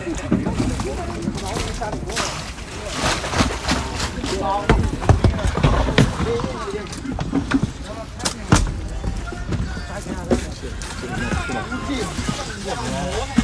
Hãy subscribe cho kênh Ghiền Mì Gõ để không bỏ lỡ